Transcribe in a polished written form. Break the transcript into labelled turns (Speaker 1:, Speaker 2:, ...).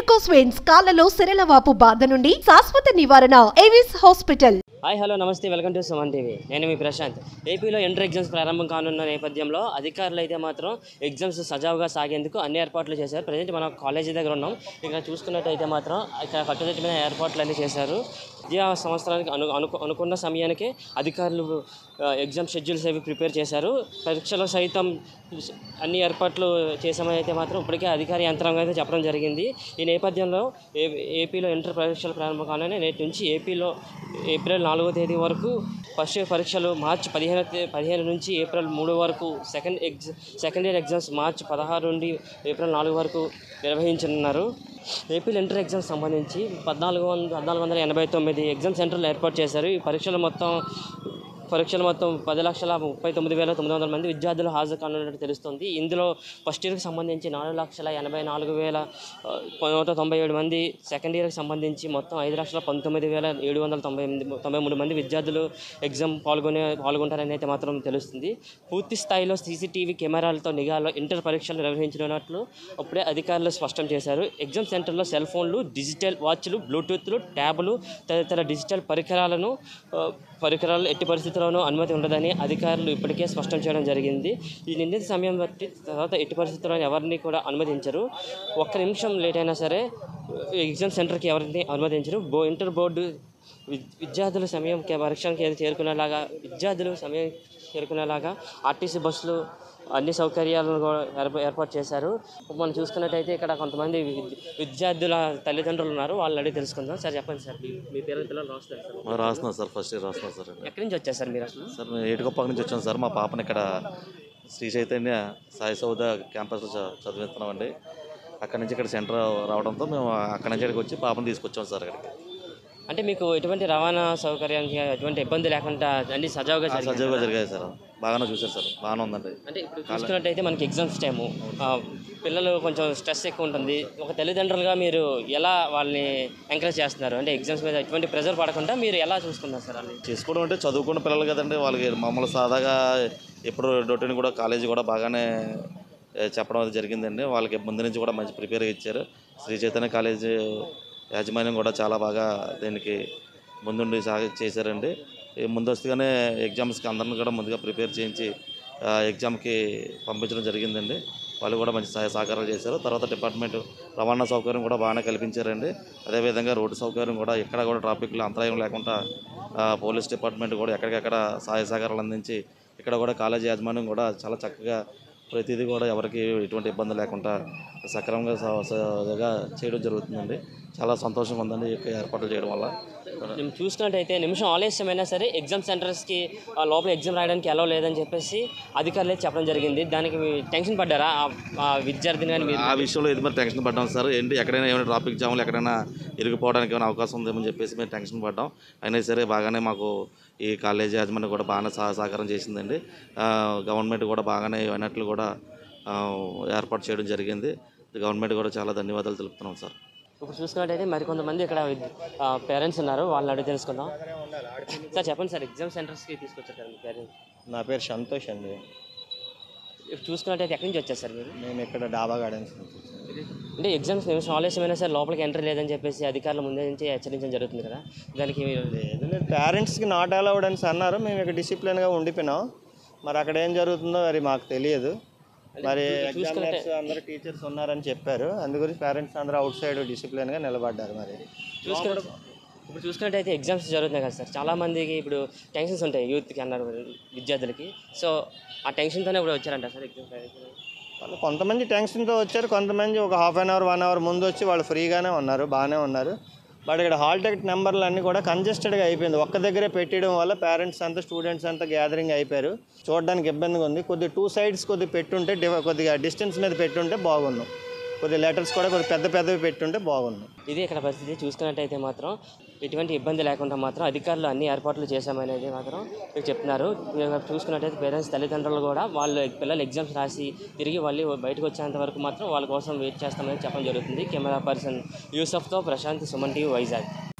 Speaker 1: Varicose veins కాళ్ళలో సిరలవాపు బాధ నుండి శాశ్వత నివారణ ఏవిస్ హాస్పిటల్.
Speaker 2: హాయ్ హలో నమస్తే, వెల్కమ్ టు సుమన్ టీవీ. నేను మీ ప్రశాంత్. ఏపీలో ఇంటర్ ఎగ్జామ్స్ ప్రారంభం కానున్న నేపథ్యంలో అధికారులు అయితే మాత్రం ఎగ్జామ్స్ సజావుగా సాగేందుకు అన్ని ఏర్పాట్లు చేశారు. ప్రజెంట్ మనం కాలేజీ దగ్గర ఉన్నాం. ఇక్కడ చూసుకున్నట్టయితే మాత్రం ఇక్కడ కట్టుదిట్టమైన ఏర్పాట్లు అన్నీ చేశారు. విద్యా సంవత్సరానికి అనుకున్న సమయానికి అధికారులు ఎగ్జామ్ షెడ్యూల్స్ అవి ప్రిపేర్ చేశారు. పరీక్షలు సైతం అన్ని ఏర్పాట్లు చేశామని అయితే మాత్రం ఇప్పటికే అధికారి యంత్రాంగం అయితే చెప్పడం జరిగింది. ఈ నేపథ్యంలో ఏపీలో ఇంటర్ పరీక్షలు ప్రారంభం కాగానే నేటి నుంచి ఏపీలో ఏప్రిల్ 4వ తేదీ వరకు ఫస్ట్ ఇయర్ పరీక్షలు మార్చి 15 నుంచి ఏప్రిల్ 3 వరకు, సెకండ్ ఇయర్ ఎగ్జామ్స్ మార్చి 16 నుండి ఏప్రిల్ 4 వరకు నిర్వహించనున్నారు. ఏపీలో ఇంటర్ ఎగ్జామ్స్ సంబంధించి 1489 ఎగ్జామ్ సెంటర్లు ఏర్పాటు చేశారు. ఈ పరీక్షలు మొత్తం 10,39,900 మంది విద్యార్థులు హాజరు కానున్నట్టు తెలుస్తుంది. ఇందులో ఫస్ట్ ఇయర్కి సంబంధించి 4,84,197 మంది, సెకండ్ ఇయర్కి సంబంధించి మొత్తం 5,19,793 మంది విద్యార్థులు ఎగ్జామ్ పాల్గొంటారని అయితే మాత్రం తెలుస్తుంది. పూర్తి స్థాయిలో సీసీటీవీ కెమెరాలతో నిఘాలో ఇంటర్ పరీక్షలు నిర్వహించనున్నట్లు అప్పుడే అధికారులు స్పష్టం చేశారు. ఎగ్జామ్ సెంటర్లో సెల్ ఫోన్లు, డిజిటల్ వాచ్లు, బ్లూటూత్లు, ట్యాబులు తదితర డిజిటల్ పరికరాలు ఎట్టి పరిస్థితుల్లోనూ అనుమతి ఉండదని అధికారులు ఇప్పటికే స్పష్టం చేయడం జరిగింది. ఈ నిర్ణీత సమయం బట్టి తర్వాత ఎట్టి పరిస్థితుల్లో ఎవరిని కూడా అనుమతించరు. ఒక్క నిమిషం లేట్ అయినా సరే ఎగ్జామ్ సెంటర్కి ఎవరిని అనుమతించరు. ఇంటర్ బోర్డు విద్యార్థుల సమయం పరీక్షకి చేరుకునేలాగా ఆర్టీసీ బస్సులు అన్ని సౌకర్యాలను ఏర్పాటు చేశారు. మనం చూసుకున్నట్టయితే ఇక్కడ కొంతమంది విద్యార్థుల తల్లిదండ్రులు ఉన్నారు. వాళ్ళు అడిగి తెలుసుకుందాం. సార్ చెప్పండి సార్, మీ పిల్లలు
Speaker 3: రాస్తున్నారు సార్. ఫస్ట్ ఇయర్ రాస్తున్నారు సార్.
Speaker 2: ఎక్కడి నుంచి వచ్చారు సార్ మీరు?
Speaker 3: సార్ మేము ఏటుకొప్పాక నుంచి వచ్చాను సార్. మా పాపని ఇక్కడ శ్రీ చైతన్య సాయి సౌద క్యాంపస్లో చదివిస్తున్నామండి. అక్కడి నుంచి ఇక్కడ సెంటర్ రావడంతో మేము అక్కడి నుంచి ఇక్కడికి వచ్చి పాపను తీసుకొచ్చాం సార్. ఇక్కడికి
Speaker 2: అంటే మీకు ఎటువంటి రవాణా సౌకర్యానికి ఎటువంటి ఇబ్బంది లేకుండా అన్ని సజావుగా
Speaker 3: జరిగాయి సార్. బాగానే చూసారు సార్, బాగానే ఉందండి.
Speaker 2: అంటే ఇప్పుడు చూసుకున్నట్టయితే మనకి ఎగ్జామ్స్ టైము, పిల్లలు కొంచెం స్ట్రెస్ ఎక్కువ ఉంటుంది. ఒక తల్లిదండ్రులుగా మీరు ఎలా వాళ్ళని ఎంకరేజ్ చేస్తున్నారు? అంటే ఎగ్జామ్స్ మీద ఎటువంటి ప్రెజర్ పడకుండా మీరు ఎలా చూసుకున్నారు సార్? వాళ్ళు
Speaker 3: చేసుకోవడం అంటే చదువుకున్న పిల్లలు కదండి, వాళ్ళకి మామూలు సాదాగా ఎప్పుడు రొటీన్ కూడా కాలేజీ కూడా బాగానే చెప్పడం అది జరిగిందండి. వాళ్ళకి ముందు నుంచి కూడా మంచి ప్రిపేర్ ఇచ్చారు. శ్రీ చైతన్య కాలేజీ యాజమాన్యం కూడా చాలా బాగా దీనికి ముందుండి చేశారండి. ముందస్తుగానే ఎగ్జామ్స్కి అందరిని కూడా ముందుగా ప్రిపేర్ చేయించి ఎగ్జామ్కి పంపించడం జరిగిందండి. వాళ్ళు కూడా మంచి సహకారాలు చేశారు. తర్వాత డిపార్ట్మెంట్ రవాణా సౌకర్యం కూడా బాగానే కల్పించారండి. అదేవిధంగా రోడ్డు సౌకర్యం కూడా ఎక్కడ కూడా ట్రాఫిక్లో అంతరాయం లేకుండా పోలీస్ డిపార్ట్మెంట్ కూడా ఎక్కడికక్కడ సహాయ సహకారాలు అందించి ఇక్కడ కూడా కాలేజీ యాజమాన్యం కూడా చాలా చక్కగా ప్రతిదీ కూడా ఎవరికి ఎటువంటి ఇబ్బంది లేకుండా సక్రమంగా చేయడం జరుగుతుందండి. చాలా సంతోషంగా ఉందండి ఈ ఏర్పాట్లు చేయడం వల్ల.
Speaker 2: మేము చూసుకున్నట్టయితే నిమిషం ఆలస్యమైనా సరే ఎగ్జామ్ సెంటర్స్కి లోపల ఎగ్జామ్ రాయడానికి అలౌ లేదని చెప్పేసి అధికారులు చెప్పడం జరిగింది. దానికి టెన్షన్ పడ్డారా విద్యార్థిని? కానీ
Speaker 3: ఆ విషయంలో ఏది మరి టెన్షన్ పడ్డాం సార్. ఏంటి ఎక్కడైనా ఏమైనా ట్రాఫిక్ జామ్లు ఎక్కడైనా ఇరిగిపోవడానికి ఏమైనా అవకాశం ఉందేమని చెప్పేసి మేము టెన్షన్ పడ్డాం. అయినా సరే బాగానే మాకు ఈ కాలేజీ యాజమాన్యం కూడా బాగానే సహకారం చేసిందండి. గవర్నమెంట్ కూడా బాగానే అన్నట్లు కూడా ఏర్పాటు చేయడం జరిగింది. గవర్నమెంట్ కూడా చాలా ధన్యవాదాలు తెలుపుతున్నాం సార్.
Speaker 2: ఇప్పుడు చూసుకున్నట్టయితే మరికొంతమంది ఇక్కడ పేరెంట్స్ ఉన్నారు, వాళ్ళని అడిగి తెలుసుకుందాం. సార్ చెప్పండి సార్, ఎగ్జామ్ సెంటర్స్కి తీసుకొచ్చారు మీ పేరెంట్స్?
Speaker 4: నా పేరు సంతోష్ అండి.
Speaker 2: చూసుకున్నట్టయితే ఎక్కడి నుంచి వచ్చారు సార్ మీరు?
Speaker 4: మేము ఇక్కడ డాబా గార్డెన్స్.
Speaker 2: అంటే ఎగ్జామ్స్ నిమిషం ఆలస్యమైనా సరే లోపలికి ఎంట్రీ లేదని చెప్పేసి అధికారుల ముందే నుంచి హెచ్చరించడం జరుగుతుంది కదా, దానికి మీరు?
Speaker 4: లేదు, పేరెంట్స్కి నాట్ అలౌడ్ అని అన్నారు. మేము ఇక్కడ డిసిప్లిన్గా ఉండిపోయినాం. మరి అక్కడ ఏం జరుగుతుందో మరి మాకు తెలియదు. మరి ఎగ్జామినర్స్ అందరూ టీచర్స్ ఉన్నారని చెప్పారు. అందు గురించి పేరెంట్స్ అందరూ అవుట్ సైడ్ డిసిప్లిన్గా నిలబడ్డారు. మరి
Speaker 2: ఇప్పుడు చూసుకున్నట్టయితే ఎగ్జామ్స్ జరుగుతున్నాయి కదా సార్, చాలామందికి ఇప్పుడు టెన్షన్స్ ఉంటాయి యూత్కి అన్నారు, విద్యార్థులకి. సో ఆ టెన్షన్తోనే ఇప్పుడు వచ్చారంట సార్ ఎగ్జామ్స్?
Speaker 4: వాళ్ళు కొంతమంది టెన్షన్తో వచ్చారు, కొంతమంది ఒక హాఫ్ అన్ అవర్ 1 అవర్ ముందు వచ్చి వాళ్ళు ఫ్రీగానే ఉన్నారు, బాగానే ఉన్నారు. బట్ ఇక్కడ హాల్ టికెట్ నెంబర్లు అన్నీ కూడా కంజెస్టెడ్గా అయిపోయింది. ఒక్క దగ్గరే పెట్టడం వల్ల పేరెంట్స్ అంతా స్టూడెంట్స్ అంతా గ్యాదరింగ్ అయిపోయారు. చూడడానికి ఇబ్బందిగా ఉంది. కొద్దిగా 2 sides కొద్దిగా పెట్టుంటే కొద్దిగా డిస్టెన్స్ మీద పెట్టుంటే బాగున్నాం. కొద్దిగా లెటర్స్ కూడా కొద్దిగా పెద్దవి పెట్టుంటే బాగున్నాం.
Speaker 2: ఇది ఇక్కడ పరిస్థితి. చూసుకున్నట్టయితే మాత్రం ఎటువంటి ఇబ్బంది లేకుండా మాత్రం అధికారులు అన్ని ఏర్పాట్లు చేశామనేది మాత్రం మీరు చెప్తున్నారు. చూసుకున్నట్టయితే పేరెంట్స్ తల్లిదండ్రులు కూడా వాళ్ళ పిల్లలు ఎగ్జామ్స్ రాసి తిరిగి వాళ్ళు బయటకు వచ్చేంత వరకు మాత్రం వాళ్ళ కోసం వెయిట్ చేస్తామని చెప్పడం జరుగుతుంది. కెమెరా పర్సన్ యూసఫ్తో ప్రశాంత్, సుమన్ టీవీ, వైజాగ్.